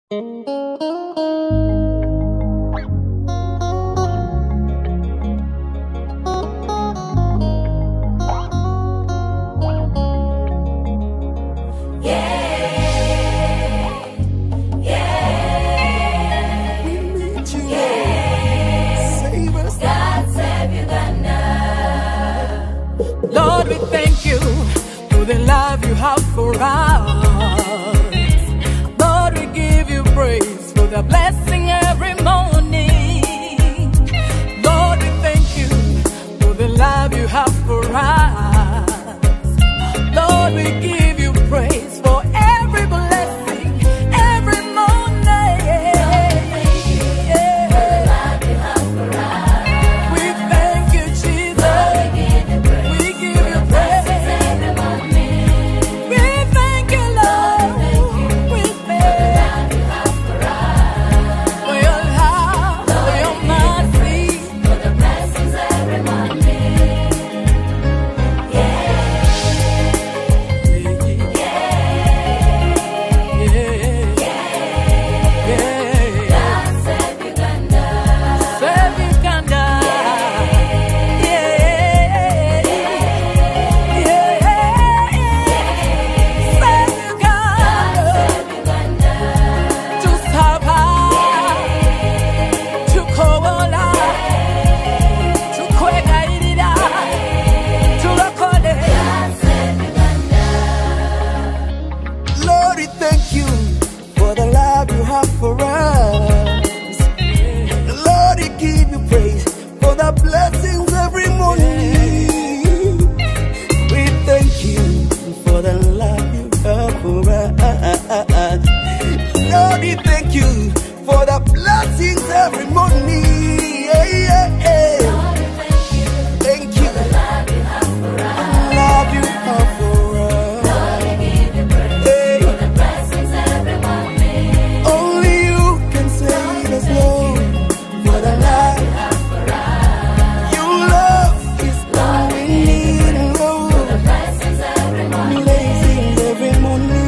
Lord, we thank you for the love you have for us. Lord, we give you praise for the blessing every morning. Lord, we thank you for the love you have for us. Lord, we give you praise for every blessing every morning. Lord, we thank you for the blessings every morning. Lord, we thank you for the love you have for us. Love you have for us. Lord, we give you praise for the blessings every morning. Only you can save us, Lord, for the love you have for us. Your love is all we need, Lord, for the blessings every morning. Blessings every morning.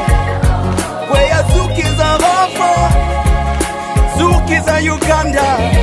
UGANDA.